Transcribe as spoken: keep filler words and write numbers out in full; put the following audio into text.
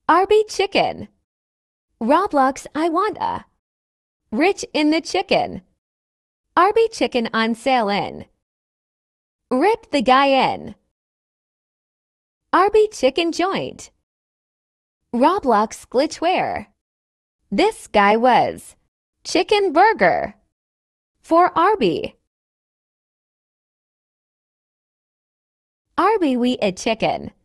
Arby chicken. Roblox I wanta. Rich in the chicken. Arby chicken on sale in. Rip the guy in. Arby chicken joint. Roblox glitchware. This guy was. Chicken burger. For Arby. Arby we a chicken.